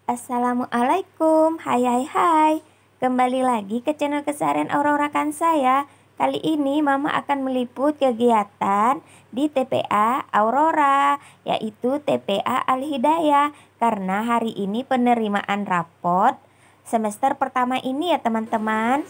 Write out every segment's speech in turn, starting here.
Assalamualaikum, hai. Kembali lagi ke channel keseharian Aurora Kansa ya. Kali ini Mama akan meliput kegiatan di TPA Aurora, yaitu TPA Al-Hidayah. Karena hari ini penerimaan rapot semester pertama ini ya teman-teman.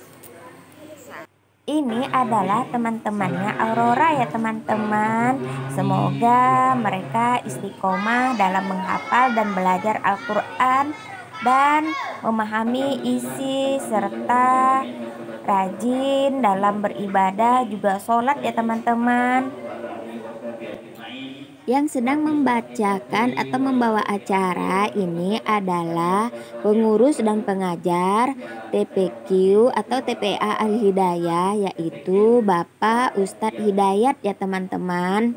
Ini adalah teman-temannya Aurora ya teman-teman. Semoga mereka istiqomah dalam menghafal dan belajar Al-Quran dan memahami isi serta rajin dalam beribadah, juga sholat ya teman-teman. Yang sedang membacakan atau membawa acara ini adalah pengurus dan pengajar TPQ atau TPA Al-Hidayah, yaitu Bapak Ustadz Hidayat ya teman-teman.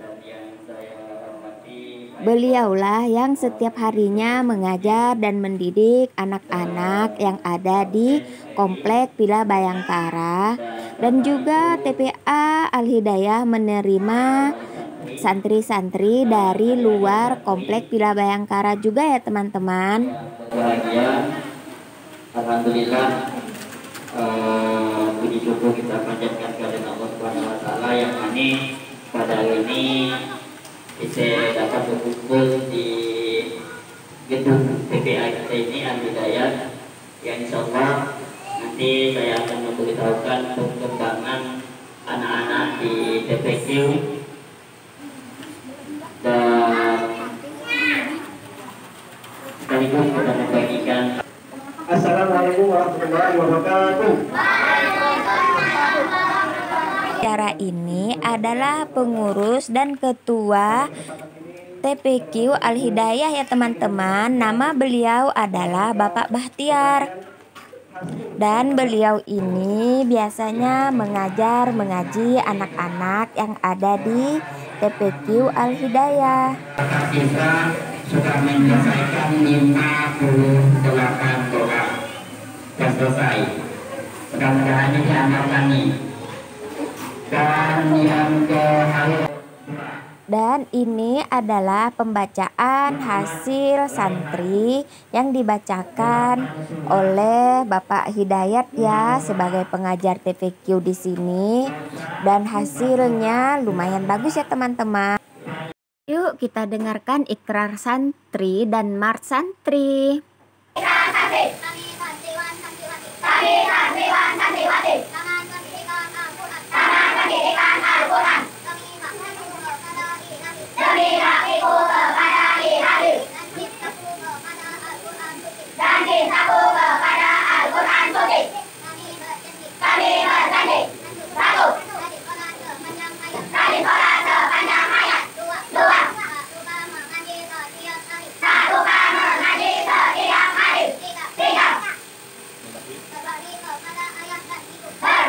Beliaulah yang setiap harinya mengajar dan mendidik anak-anak yang ada di Komplek Villa Bayangkara. Dan juga TPA Al-Hidayah menerima santri-santri dari luar Komplek Villa Bayangkara juga ya teman-teman. Bahagia, alhamdulillah, puji syukur kita panjatkan kepada Allah Subhanahu Wa Taala yang mana pada hari ini kita dapat berkumpul di gedung TPA kita ini Al-Hidayah, yang insya Allah nanti saya akan memberitahukan perkembangan anak-anak di TPQ. Dan sekaligus kita membagikan. Assalamualaikum warahmatullahi wabarakatuh. Acara ini adalah pengurus dan ketua TPQ Al-Hidayah ya teman-teman. Nama beliau adalah Bapak Bahtiar. Dan beliau ini biasanya mengaji anak-anak yang ada di TPQ Al-Hidayah. Kita sudah menyelesaikan 58 doa dan selesai. Mudah-mudahan ini amalkan nih. Dan yang terakhir. Dan ini adalah pembacaan hasil santri yang dibacakan oleh Bapak Hidayat ya sebagai pengajar TPQ di sini, dan hasilnya lumayan bagus ya teman-teman. Yuk kita dengarkan ikrar santri dan mart santri. Ikrar santri. Kami santriwan santriwati. Kami santriwan santriwati. Taman Pendidikan Al-Quran. Taman Pendidikan Al-Quran. Demi baktiku kepada ilahi dan cintaku kepada Al-Quran suci. Dan cintaku kepada Al-Quran suci. Kami berjanji. Satu. Rajin sholat sepanjang hayat. Dua. Satukan mengaji setiap hari. Tiga. Berbakti kepada ayah dan ibu.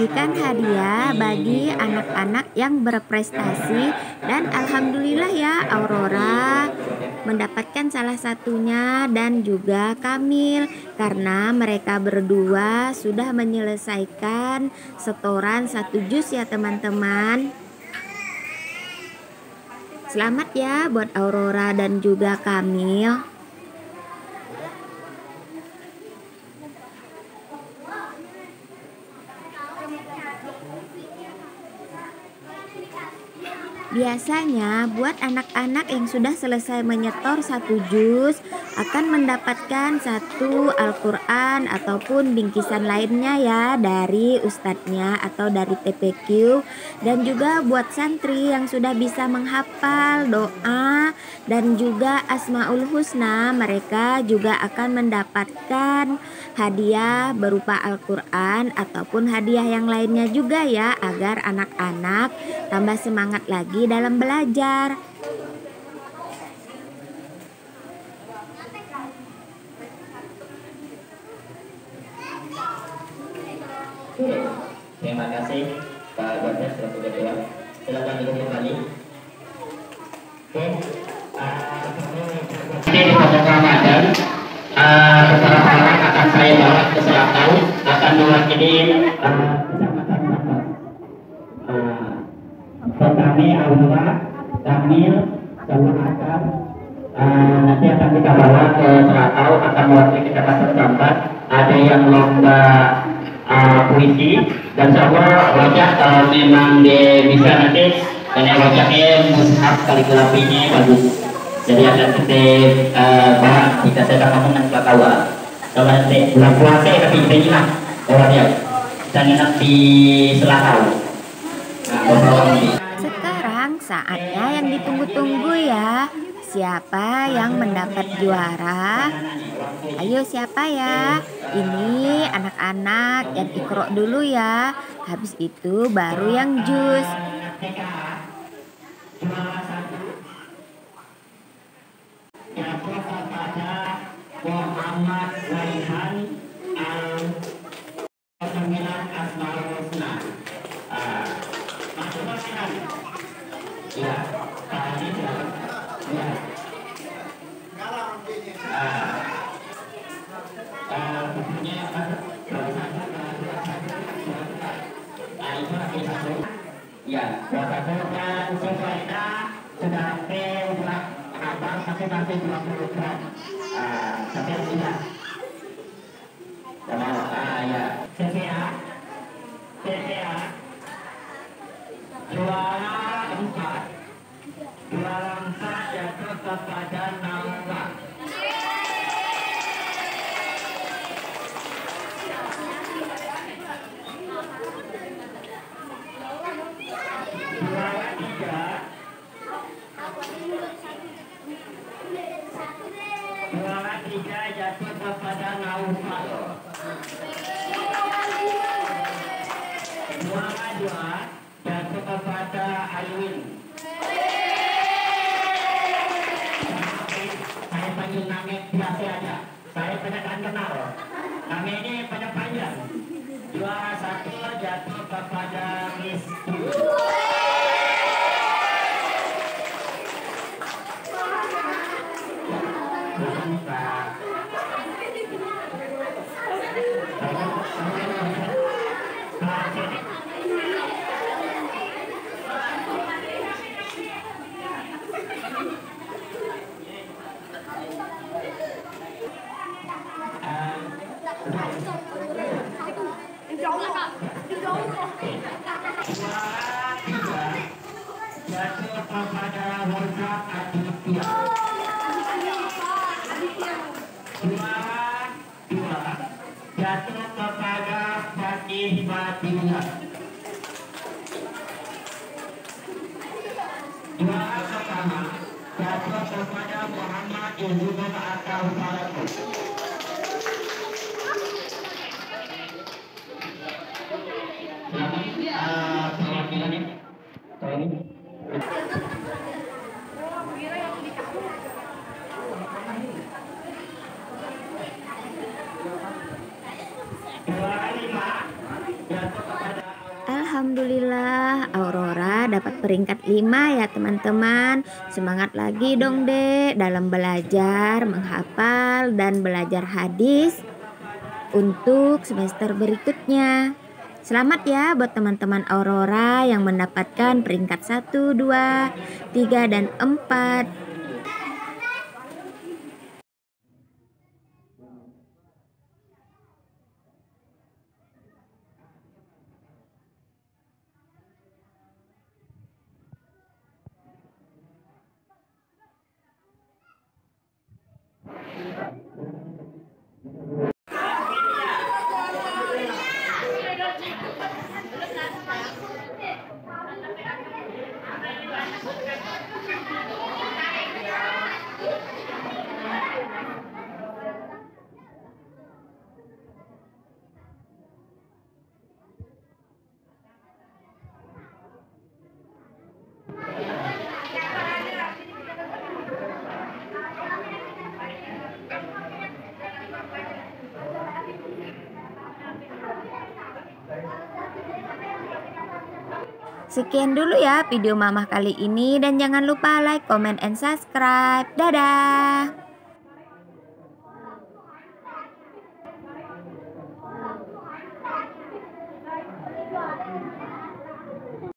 membagikan hadiah bagi anak-anak yang berprestasi, dan alhamdulillah ya, Aurora mendapatkan salah satunya dan juga Kamil, karena mereka berdua sudah menyelesaikan setoran 1 juz ya teman-teman. Selamat ya buat Aurora dan juga Kamil. Biasanya buat anak-anak yang sudah selesai menyetor 1 juz akan mendapatkan 1 Al-Quran ataupun bingkisan lainnya ya dari ustadznya atau dari TPQ. Dan juga buat santri yang sudah bisa menghafal doa dan juga Asmaul Husna, mereka juga akan mendapatkan hadiah berupa Al-Quran ataupun hadiah yang lainnya juga ya, agar anak-anak tambah semangat lagi dalam belajar. Terima kasih Pak Bapak selaku ketua. Silakan duduk kembali. Oke, di pondok Ramadan beberapa orang akan saya bawa ke Selatan, akan mewakili kecamatan kami Aurora, Kamil, sama Akar. Nanti akan kita bawa ke Selatau, akan mewakili kecamatan Sambat. Ada yang lomba puisi, dan saya wajah kalau memang dia bisa nanti, karena wajahnya mushaf kaligrafinya bagus, jadi akan kita bawa jika saya ngomong dengan Selatawa. Kalau nanti bulan puasa tapi ini lah orangnya dan enak di Selatau. Sekarang saatnya yang ditunggu-tunggu ya. Siapa yang mendapat juara? Ayo siapa ya? Ini anak-anak yang Iqra dulu ya. Habis itu baru yang juz. Muhammad Raihan Asmaul Husna. Ya, tadi ya. Ya, puasanya sesuainya sudah hampir abang masing-masing 20 gram. Tapi tidak. Ya, CPA juara 4 jatuh kepada Nawa. Juara 3 jatuh kepada Naufal. Juara 2 jatuh kepada Alwin. Saya panggil nama biasa aja. Saya tidak akan kenal. Nama ini pada panjang. Juara 1 jatuh kepada Rizky. Jatuh kepada Warga Aditya. Juara 2 jatuh kepada Fatih Batinah. Juara pertama jatuh kepada Muhammad Izzuddin atau Faraku. Perwakilannya tolong. Juara 5 jatuh kepada Alhamdulillah Aurora dapat peringkat 5 ya teman-teman. Semangat lagi dong Dek dalam belajar, menghafal dan belajar hadis untuk semester berikutnya. Selamat ya buat teman-teman Aurora yang mendapatkan peringkat 1, 2, 3, dan 4. Sekian dulu ya video Mamah kali ini dan jangan lupa like, comment, and subscribe. Dadah!